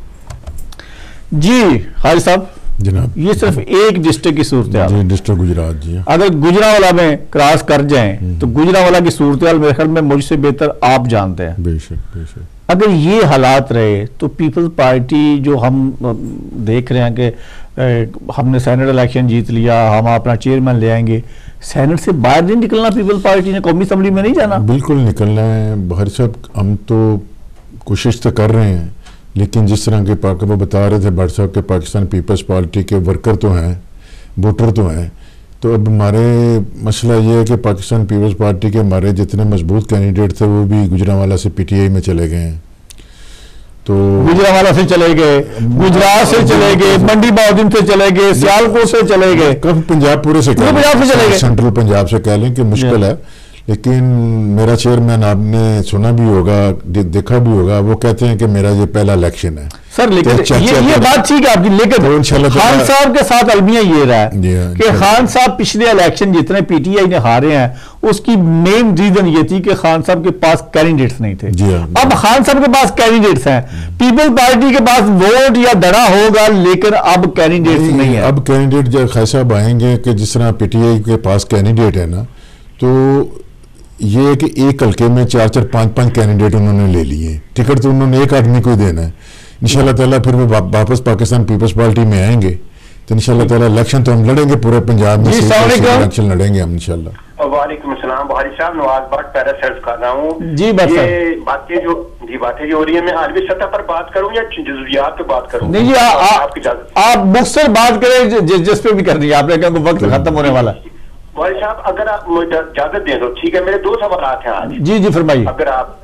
जी हाजी साहब जनाब, ये सिर्फ एक डिस्ट्रिक्ट की सूरत हाल, डिस्ट्रिक्ट गुजरात जी, अगर गुजरावाला में क्रॉस कर जाएं तो गुजरावाला की सूरत हाल मेरे ख्याल में मुझसे बेहतर आप जानते हैं। बेशक बेशक। अगर ये हालात रहे तो पीपल्स पार्टी जो हम देख रहे हैं कि हमने सेनेट इलेक्शन जीत लिया, हम अपना चेयरमैन ले आएंगे, सेनेट से बाहर नहीं निकलना पीपल्स पार्टी ने, कौमी असम्बली में नहीं जाना। बिल्कुल निकलना है बाहर साहब, हम तो कोशिश तो कर रहे हैं, लेकिन जिस तरह के पाक वो बता रहे थे भट्ट साहब के पाकिस्तान पीपल्स पार्टी के वर्कर तो हैं, वोटर तो हैं, तो अब हमारे मसला ये है कि पाकिस्तान पीपल्स पार्टी के हमारे जितने मजबूत कैंडिडेट थे वो भी गुजरांवाला से पीटीआई में चले गए हैं। तो गुजरांवाला से चले गए, गुजरात से चले गए, मंडी बहाउद्दीन से चले गए, सियालकोट से चले गए, कब पंजाब पूरे से पंजाब से चले गए, सेंट्रल पंजाब से कह लें कि मुश्किल है। लेकिन मेरा चेयरमैन आपने सुना भी होगा, दे, देखा भी होगा, वो कहते हैं कि मेरा ये पहला इलेक्शन है सर। लेकिन तो ये, ये बात ठीक है आपकी, लेकिन तो खान साहब के साथ अलमिया ये रहा है कि खान साहब पिछले इलेक्शन जितने पीटीआई ने हारे हैं उसकी मेन रीजन ये थी कि खान साहब के पास कैंडिडेट्स नहीं थे। अब खान साहब के पास कैंडिडेट्स हैं, पीपल्स पार्टी के पास वोट या दड़ा होगा, लेकिन अब कैंडिडेट्स नहीं है। अब कैंडिडेट जब खान साहब आएंगे कि जिस तरह पीटीआई के पास कैंडिडेट है ना, तो ये कि एक हल्के में चार चार पांच पांच कैंडिडेट उन्होंने ले लिए, टिकट तो उन्होंने एक आदमी को ही देना है। इंशाल्लाह ताला फिर वो वापस पाकिस्तान पीपल्स पार्टी में आएंगे तो इंशाल्लाह ताला इलेक्शन तो हम लड़ेंगे पूरे पंजाब में, इलेक्शन लड़ेंगे हम इंशाल्लाह। वालेकुम अस्सलाम, भाई साहब नवाज भट्ट पैरा सर्व कर रहा हूँ जी। ये बातें जो जी बातें जो हो रही है, मैं आलमी सतह पर बात करूँ या जरूरियात पे बात करूँ? नहीं जी, आपकी इजाजत, आप मुझसे बात करें जिस पे भी करनी है आपने, क्योंकि वक्त खत्म होने वाला है। भाई साहब अगर आप मुझे इजाजत दें तो ठीक है। मेरे दो सवाल हैं आज। जी जी फरमाइए। अगर आप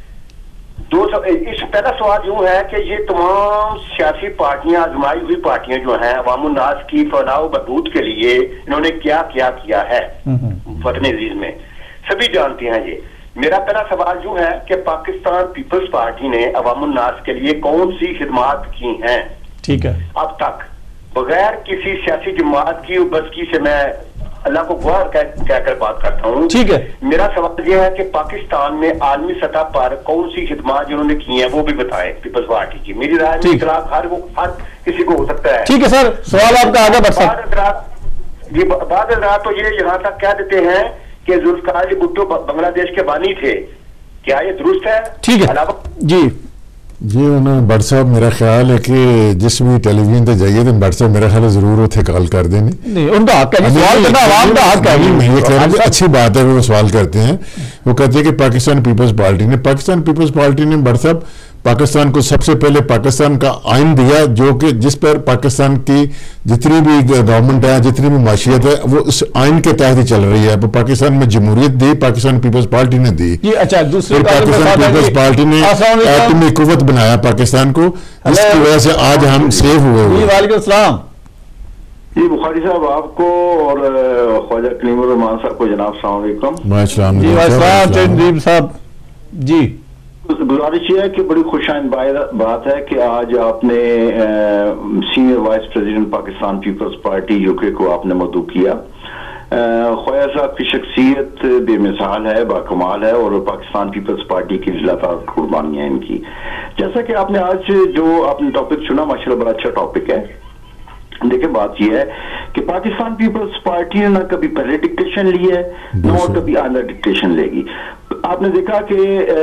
दो सव... इस पहला सवाल यूं है कि ये तमाम सियासी पार्टियां, आजमाई हुई पार्टियां जो हैं, अवामुन नास की फलाह बहबूद के लिए इन्होंने क्या क्या किया है वतन अजीज में, सभी जानते हैं ये। मेरा पहला सवाल यूं है कि पाकिस्तान पीपल्स पार्टी ने अवामुन नास के लिए कौन सी खिदमात की हैं ठीक है अब तक, बगैर किसी सियासी जमात की उबसकी से? मैं अल्लाह को गवाह कहकर कह कर बात करता हूँ। ठीक है। मेरा सवाल यह है कि पाकिस्तान में आलमी सतह पर कौन सी खिदमत जिन्होंने की है वो भी बताएं पीपल्स पार्टी की। मेरी राय में इखलाफ हर वो हर किसी को हो सकता है। ठीक है सर, सवाल आपका आगे बढ़ सकता है। बाद रात तो ये यहाँ तक कह देते हैं कि जुल्फकार अली भुट्टो बांग्लादेश के बानी थे, क्या ये दुरुस्त है? ठीक है जी जी। उन्होंने भट्ट साहब मेरा ख्याल है कि जिस भी टेलीविजन पे जाइए तो भट्ट साहब मेरा ख्याल है जरूर उठे कॉल कर देने, नहीं उनका हक है, सवाल करना आवाम का हक है। मैं ये कह रहा हूँ अच्छी बात है वो सवाल करते हैं। वो कहते हैं कि पाकिस्तान पीपल्स पार्टी ने पाकिस्तान पीपल्स पार्टी ने भट्ट साहब पाकिस्तान को सबसे पहले पाकिस्तान का आइन दिया, जो कि जिस पर पाकिस्तान की जितनी भी गवर्नमेंट है, जितनी भी माशियत है, वो उस आइन के तहत ही चल रही है। वो पाकिस्तान में जमहूरियत दी, पाकिस्तान पीपल्स पार्टी ने दी। अच्छा, दूसरी पाकिस्तान पीपल्स पार्टी ने एटमी कुव्वत बनाया पाकिस्तान को, जिसकी वजह से आज हम सेफ हुए हुए। वालेकुम सलाम जी। बुखारी साहब आपको और ख्वाजा कलीम रहमान साहब को जनाब अस्सलाम वालेकुम साहब जी। गुजारिश है कि बड़ी खुशाइंद बात है कि आज आपने senior vice president Pakistan Peoples Party UK को आपने मदऊ किया। ख्वाजा साहब की शख्सियत बेमिसाल है, बाकमाल है और पाकिस्तान पीपल्स पार्टी की लगातार कुर्बानियां इनकी। जैसा कि आपने आज जो आपने टॉपिक चुना माशाल्लाह बड़ा अच्छा टॉपिक है। देखिए बात यह है कि पाकिस्तान पीपल्स पार्टी ने ना कभी पहले डिक्टेशन ली है ना और कभी आंध्र डिक्टेशन लेगी। आपने देखा कि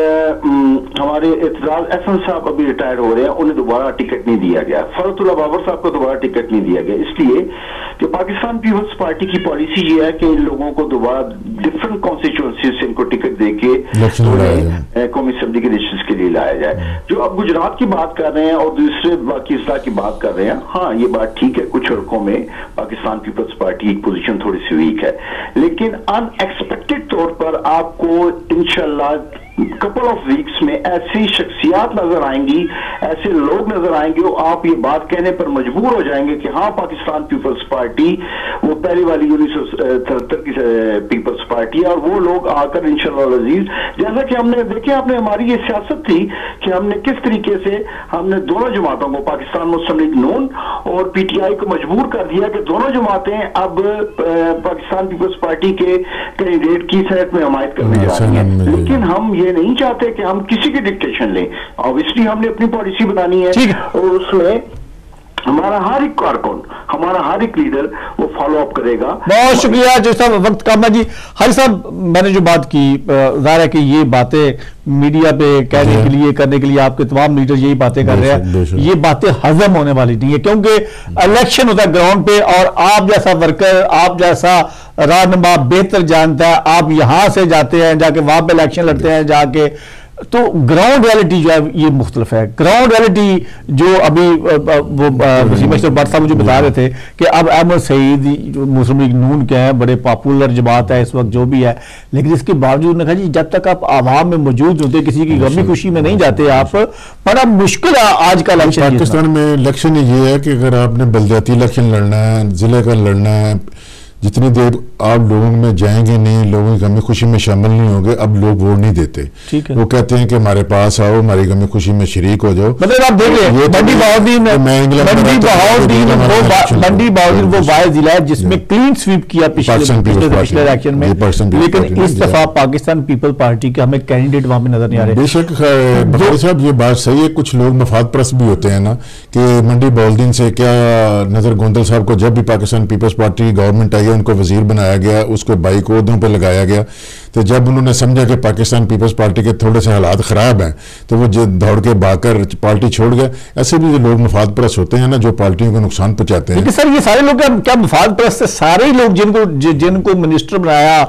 हमारे एतजाज एहसन साहब अभी रिटायर हो रहे हैं, उन्हें दोबारा टिकट नहीं दिया गया। फरतुल्ला बाबर साहब को दोबारा टिकट नहीं दिया गया, इसलिए कि पाकिस्तान पीपल्स पार्टी की पॉलिसी ये है कि इन लोगों को दोबारा डिफरेंट कॉन्स्टिट्यूंसी से इनको टिकट देके कौमी असेंबली के इलेक्शन के लिए लाया जाए। जो अब गुजरात की बात कर रहे हैं और दूसरे बाकी इस्लाह की बात कर रहे हैं, हाँ ये बात ठीक है, कुछ हलकों में पाकिस्तान पीपल्स पार्टी की पोजीशन थोड़ी सी वीक है, लेकिन अनएक्सपेक्टेड तौर पर आपको इंशाल्लाह कपल ऑफ वीक्स में ऐसी शख्सियात नजर आएंगी, ऐसे लोग नजर आएंगे, आप ये बात कहने पर मजबूर हो जाएंगे कि हाँ पाकिस्तान पीपल्स पार्टी वो पहली वाली उन्नीस सौ तिहत्तर की पीपल्स पार्टी है, और वो लोग आकर इंशाअल्लाह अजीज, जैसा कि हमने देखे, आपने हमारी ये सियासत थी कि हमने किस तरीके से हमने दोनों जमातों को, पाकिस्तान मुस्लिम लीग नून और पीटीआई को मजबूर कर दिया कि दोनों जमातें अब पाकिस्तान पीपल्स पार्टी के कैंडिडेट की सेनेट में हमायत करने जा रही है। लेकिन हम ये नहीं चाहते कि हम किसी की डिक्टेशन लें, ऑब्वियसली हमने अपनी पॉलिसी बनानी है और उसमें हमारा हर एक कारकुन, हमारा हर एक लीडर वो फॉलो अप करेगा। बहुत शुक्रिया जो साहब, वक्त कम है जी। हाजी साहब, मैंने जो बात की, जाहिर है कि ये बातें मीडिया पे कहने के लिए करने के लिए आपके तमाम लीडर यही बातें कर रहे हैं, ये बातें हजम होने वाली नहीं है, क्योंकि इलेक्शन होता है ग्राउंड पे, और आप जैसा वर्कर, आप जैसा रहनुमा बेहतर जानता है, आप यहां से जाते हैं, जाके वहां पे इलेक्शन लड़ते हैं जाके, तो ग्राउंड रियलिटी जो है ये मुख्तलिफ है। ग्राउंड रियलिटी जो अभी वो वसीम अशरफ भट्ट साहब जो बता रहे थे कि अब अहमद सईद जो मुस्लिम लीग नून के हैं, बड़े पॉपुलर जमात है इस वक्त जो भी है, लेकिन इसके बावजूद ने कहा जी जब तक आप आवाम में मौजूद होते, किसी की गमी खुशी में नहीं जाते आप, बड़ा मुश्किल है आज का इलेक्शन। पाकिस्तान में इलेक्शन ये है कि अगर आपने बल्दियाती इलेक्शन लड़ना है, जिले का लड़ना है, जितनी देर आप लोगों में जाएंगे नहीं, लोगों की गमी खुशी में शामिल नहीं होंगे, अब लोग वोट नहीं देते। वो कहते हैं कि हमारे पास आओ, हमारी गमी खुशी में शरीक हो जाओ। मतलब आप देख रहे हैं मंडी बहाउद्दीन, मंडी बहाउद्दीन वो मंडी बहाउद्दीन वो वाहिद जिला है जिसमें क्लीन स्वीप किया पिछले पिछले इलेक्शन में, लेकिन इस दफा पाकिस्तान पीपल पार्टी के हमें कैंडिडेट वहां पे नजर नहीं आ रहे। बेशक बहादुर साहब ये बात सही है, कुछ लोग मफाद परस्त भी होते हैं ना, कि मंडी बहाउद्दीन से क्या नजर गोंदल साहब को जब भी पाकिस्तान पीपल्स पार्टी की गवर्नमेंट आई, उनको वजीर बनाया गया, उसको बाई को उहदों पर लगाया गया, तो जब उन्होंने समझा कि पाकिस्तान पीपल्स पार्टी के थोड़े से हालात खराब हैं तो वो दौड़ के भागकर पार्टी छोड़ गए। ऐसे भी जो लोग मफाद परस्त होते हैं ना, जो पार्टियों को नुकसान पहुंचाते हैं। सर ये सारे लोग क्या, क्या मफाद परस्त है? सारे लोग जिनको जिनको मिनिस्टर बनाया,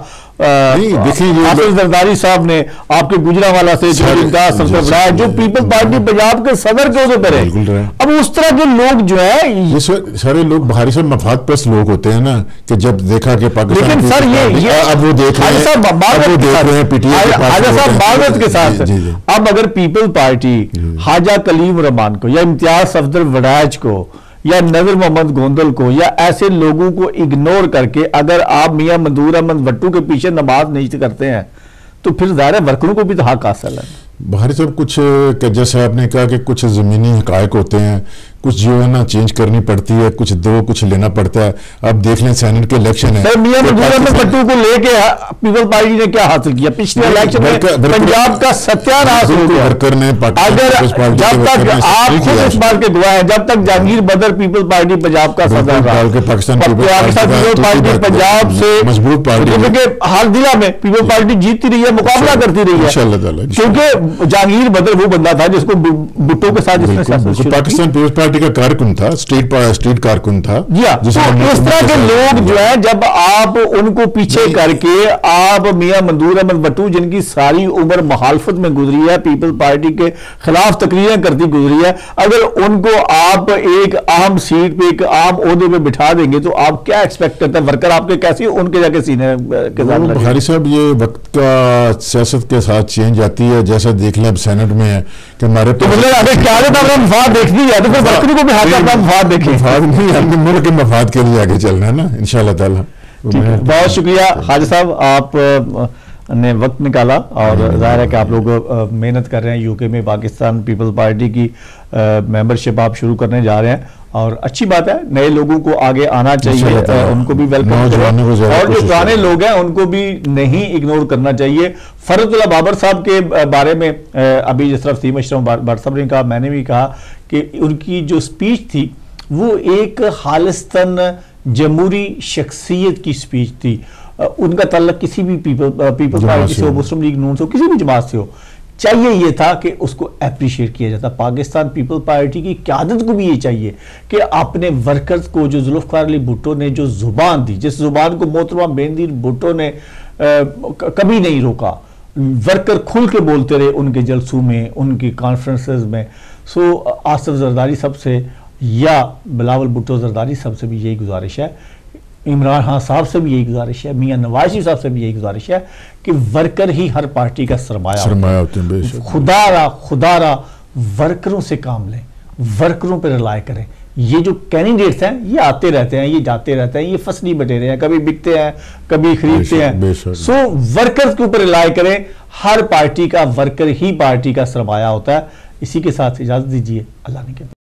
देखिए जरदारी साहब ने आपके गुजरांवाला से जो इनका सबसे बड़ा है, जो पीपल पार्टी पंजाब के सदर के उसे करे, अब उस तरह के लोग जो है ये सारे लोग बाहरी से मफाद परस्त लोग होते हैं ना, कि जब देखा कि पाकिस्तान, लेकिन सर ये, ये अब वो देख रहे हैं, अब वो देख रहे हैं पीटीआई साहब बागत के साथ, अब अगर पीपल पार्टी हाजा कलीम रहमान को या इम्तियाज सफदर वड़ैच को या नजर मोहम्मद गोंदल को या ऐसे लोगों को इग्नोर करके अगर आप मियां मंजूर अहमद भट्टू के पीछे नमाज नहीं करते हैं, तो फिर ज़ाहिर वर्करों को भी तो हक हासिल है। बाहरी सब कुछ, जैसे आपने कहा कि कुछ ज़मीनी हकायक होते हैं, कुछ जो है ना चेंज करनी पड़ती है, कुछ दो कुछ लेना पड़ता है। अब देख लें सेनेट के इलेक्शन है, सर मियां मंजूर अहमद भट्टू को लेके पीपल पार्टी ने क्या हासिल किया पिछले इलेक्शन में? पंजाब का सत्यानाश हो गया। वर्कर ने अगर जब तक आप खुद इस बात के गवाह हैं, जब तक जहांगीर बदर पीपल पार्टी पंजाब का सदर रहा, पाकिस्तान पीपल पार्टी पंजाब से मजबूत पार्टी, हर जिला में पीपल पार्टी जीतती रही है, मुकाबला करती रही है, क्योंकि जहांगीर बदर वो बंदा था जिसको भुट्टो के साथ पाकिस्तान पीपल्स पार्टी का कारकुन था, स्ट्रीट स्ट्रीट कारकुन था। तो इस तरह के लोग जो है, जब आप उनको पीछे करके आप मियां मंजूर अहमद भट्टू जिनकी सारी उम्र मुखालफत में गुजरी है, पीपल पार्टी के खिलाफ तकरीरें करती गुजरी है, अगर उनको आप एक अहम सीट पे, एक अहम ओहदे पे बिठा देंगे तो आप क्या एक्सपेक्ट करते हैं? वर्कर आपके कैसे उनके जाके सीने के साथ? बुखारी साहब ये वक्त का सियासत के साथ चेंज आती है, जैसा देख लें अब सेनेट में है कि हमारे तो मतलब अगर क्या मफाद देखनी है तो फिर वर्करों को भी हाथ अपना मफाद देखें। मफाद नहीं, हमने मुल्क के मफाद के लिए आगे चलना है ना इंशाअल्लाह ताला। बहुत शुक्रिया हाजी साहब, आप ने वक्त निकाला, और जाहिर है कि आप लोग मेहनत कर रहे हैं। यूके में पाकिस्तान पीपल पार्टी की मेंबरशिप आप शुरू करने जा रहे हैं, और अच्छी बात है, नए लोगों को आगे आना चाहिए, उनको भी वेलकम करें, और जो पुराने लोग हैं उनको भी नहीं इग्नोर करना चाहिए। फरजुल्लाह बाबर साहब के बारे में अभी जिस तरह वसीम अशरफ भट्ट साहब ने कहा, मैंने भी कहा कि उनकी जो स्पीच थी वो एक खालिस्तान जमहूरी शख्सियत की स्पीच थी। उनका तल्लक किसी भी पीपल पीपल पार्टी से हो, मुस्लिम लीग नून से हो, किसी भी जमात से हो, चाहिए ये था कि उसको अप्रिशिएट किया जाता। पाकिस्तान पीपल पार्टी की क़यादत को भी ये चाहिए कि अपने वर्कर्स को, जो जुल्फ़िकार अली भुट्टो ने जो जुबान दी, जिस जुबान को मोहतरमा बेनज़ीर भुट्टो ने आ, कभी नहीं रोका, वर्कर खुल के बोलते रहे उनके जलसों में, उनकी कॉन्फ्रेंसेस में। सो आसिफ जरदारी साहब से या बिलावल भुट्टो जरदारी साहब से भी यही गुजारिश है, इमरान खान साहब से भी यही गुजारिश है, मियां नवाज शरीफ साहब से भी यही गुजारिश है कि वर्कर ही हर पार्टी का सरमाया सरमाया होते हैं। खुदारा खुदारा वर्करों से काम लें, वर्करों पर रिलाय करें। ये जो कैंडिडेट्स हैं ये आते रहते हैं, ये जाते रहते हैं, ये फसली बटेरे हैं, कभी बिकते हैं कभी खरीदते हैं। सो वर्कर्स के ऊपर रिलाय करें, हर पार्टी का वर्कर ही पार्टी का सरमाया होता है। इसी के साथ इजाजत दीजिए, अल्लाह ने